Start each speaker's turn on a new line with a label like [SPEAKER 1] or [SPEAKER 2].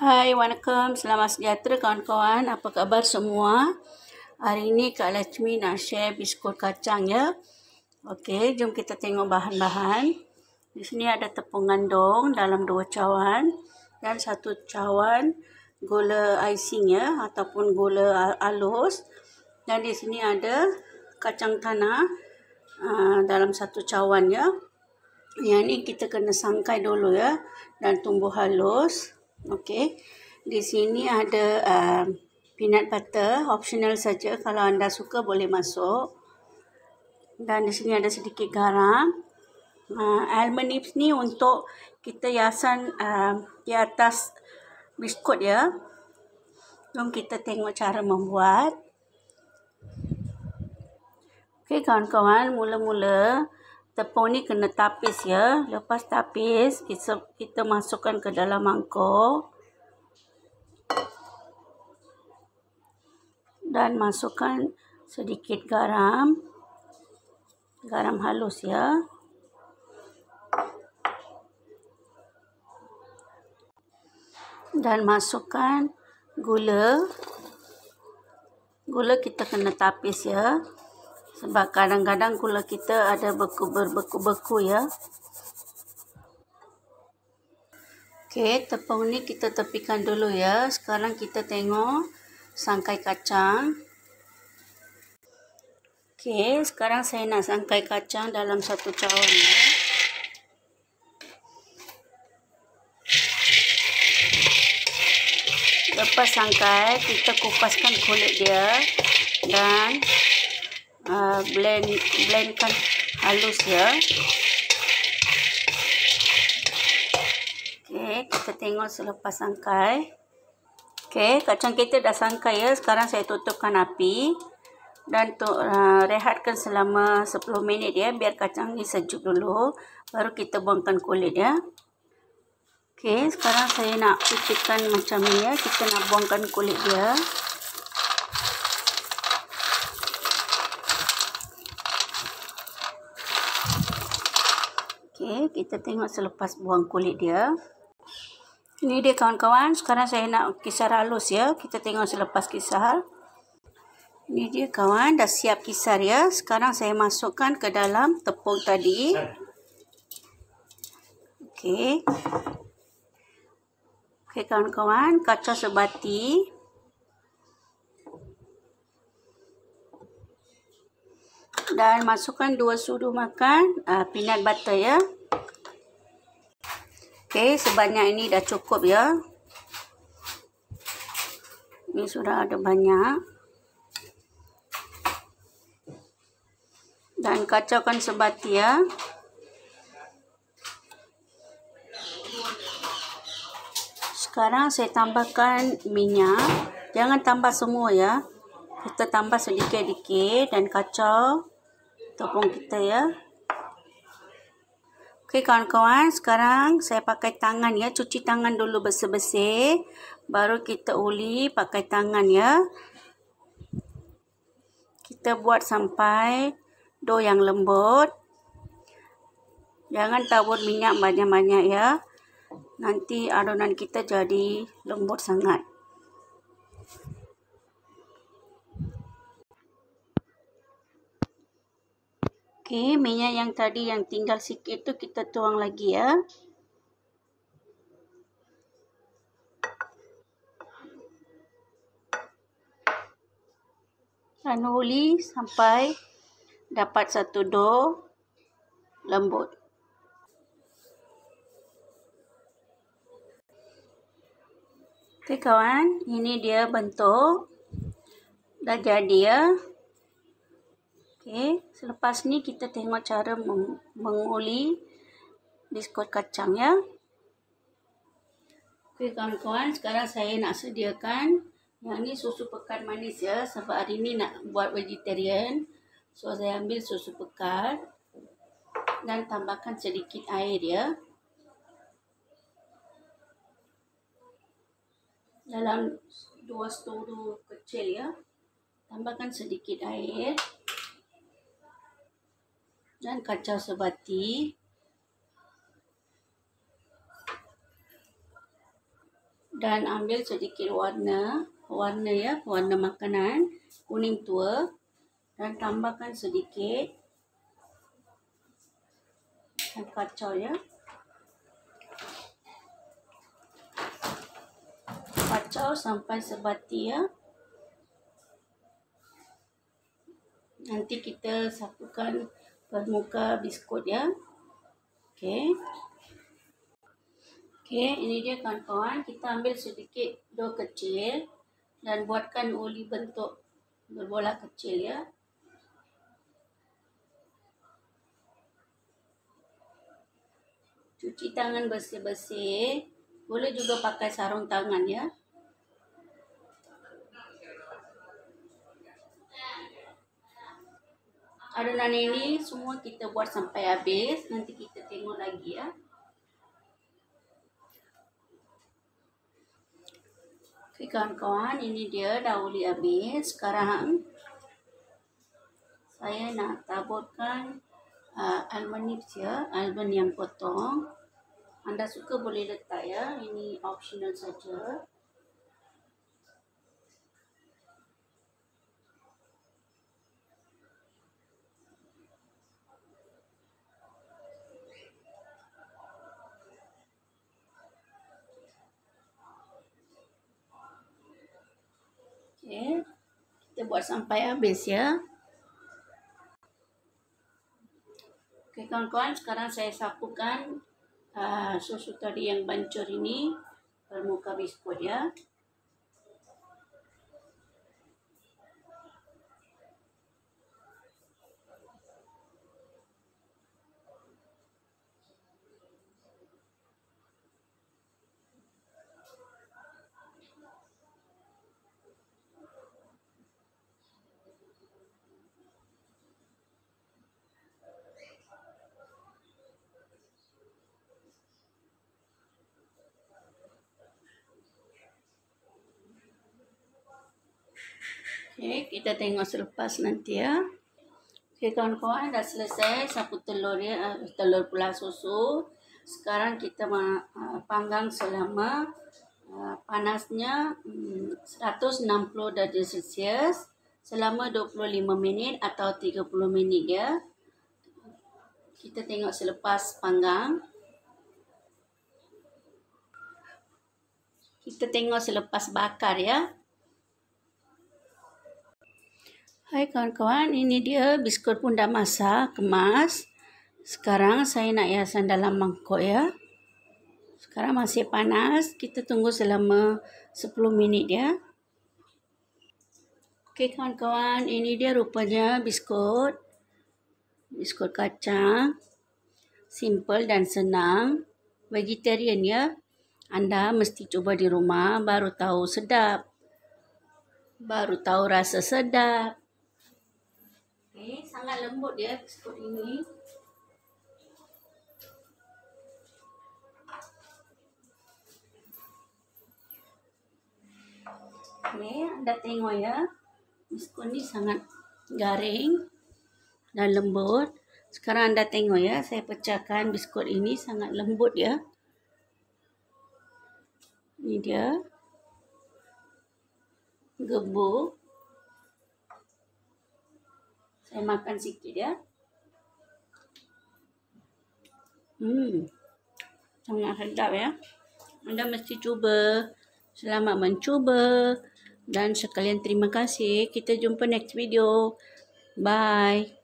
[SPEAKER 1] Hai, Wanakkam. Selamat sejahtera kawan-kawan. Apa khabar semua? Hari ini Kak Lachmi nak share biskut kacang ya. Okey, jom kita tengok bahan-bahan. Di sini ada tepung gandum dalam 2 cawan dan 1 cawan gula icing ya ataupun gula halus. Dan di sini ada kacang tanah dalam 1 cawan ya. Yang ni kita kena sangkai dulu ya dan tumbuk halus. Okey. Di sini ada peanut butter, optional saja. Kalau anda suka boleh masuk. Dan di sini ada sedikit garam. Almond nips ni untuk kita hiasan di atas biskut ya. Jom kita tengok cara membuat. Okey kawan-kawan, mula-mula tepung ni kena tapis ya. Lepas tapis, kita masukkan ke dalam mangkuk. Dan masukkan sedikit garam. Garam halus ya. Dan masukkan gula. Gula kita kena tapis ya. Sebab kadang-kadang gula kita ada berbeku-beku ya. Okey, tepung ni kita tepikan dulu ya. Sekarang kita tengok sangkai kacang. Okey, sekarang saya nak sangkai kacang dalam 1 cawan ya. Lepas sangkai, kita kupaskan kulit dia dan blendkan halus ya. Okey, kita tengok selepas sangkai. Okey, kacang kita dah sangkai ya. Sekarang saya tutupkan api dan rehatkan selama 10 minit ya, biar kacang ni sejuk dulu. Baru kita buangkan kulit ya. Okey, sekarang saya nak pipihkan macam ni ya. Kita nak buangkan kulit dia. Okey, kita tengok selepas buang kulit dia. Ini dia kawan-kawan. Sekarang saya nak kisar halus ya. Kita tengok selepas kisar. Ini dia kawan, dah siap kisar ya. Sekarang saya masukkan ke dalam tepung tadi. Okey. Okey kawan-kawan, kacau sebati. Dan masukkan 2 sudu makan peanut butter ya. Okey, sebanyak ini dah cukup ya. Ini sudah ada banyak. Dan kacaukan sebati ya. Sekarang saya tambahkan minyak. Jangan tambah semua ya. Kita tambah sedikit-sedikit dan kacau tepung kita ya. Okey kawan-kawan, sekarang saya pakai tangan ya. Cuci tangan dulu bersih-bersih. Baru kita uli pakai tangan ya. Kita buat sampai dough yang lembut. Jangan tabur minyak banyak-banyak ya. Nanti adonan kita jadi lembut sangat. Okey, minyak yang tadi yang tinggal sikit tu kita tuang lagi ya. Dan uli sampai dapat satu dough lembut. Okey kawan, ini dia bentuk. Dah jadi ya. Okey, selepas ni kita tengok cara menguli biskut kacang ya. Okey kawan-kawan, sekarang saya nak sediakan yang ni susu pekat manis ya. Sebab hari ni nak buat vegetarian. So saya ambil susu pekat dan tambahkan sedikit air ya. Dalam 2 storu kecil ya. Tambahkan sedikit air. Dan kacau sebati. Dan ambil sedikit warna makanan kuning tua dan tambahkan sedikit dan kacau ya. Kacau sampai sebati ya. Nanti kita sapukan permuka biskut ya. Okey, ini dia kawan-kawan. Kita ambil sedikit dough kecil dan buatkan uli bentuk berbola kecil ya. Cuci tangan bersih-bersih. Boleh juga pakai sarung tangan ya. Adonan ini semua kita buat sampai habis. Nanti kita tengok lagi ya. Okey kawan-kawan, ini dia dah uli habis. Sekarang saya nak taburkan almond nips ya, almond yang potong. Anda suka boleh letak ya, ini optional saja. Okey, kita buat sampai habis ya. Okey kawan-kawan, sekarang saya sapukan susu tadi yang bancur ini permuka biskut ya. Okey, kita tengok selepas nanti ya. Okey kawan-kawan, dah selesai sapu telur ya, telur pula susu. Sekarang kita panggang selama panasnya 160 darjah Celsius selama 25 minit atau 30 minit ya. Kita tengok selepas panggang. Kita tengok selepas bakar ya. Hai kawan-kawan, ini dia biskut pun dah masak, kemas. Sekarang saya nak hiasan dalam mangkuk ya. Sekarang masih panas, kita tunggu selama 10 minit ya. Okey kawan-kawan, ini dia rupanya biskut. Biskut kacang. Simple dan senang. Vegetarian ya. Anda mesti cuba di rumah, baru tahu sedap. Baru tahu rasa sedap. Okey, sangat lembut dia biskut ini. Okey, anda tengok ya. Biskut ni sangat garing dan lembut. Sekarang anda tengok ya, saya pecahkan biskut ini sangat lembut ya. Ini dia. Gebuk. Saya makan sikit ya. Sangat sedap ya. Anda mesti cuba. Selamat mencuba. Dan sekalian terima kasih. Kita jumpa next video. Bye.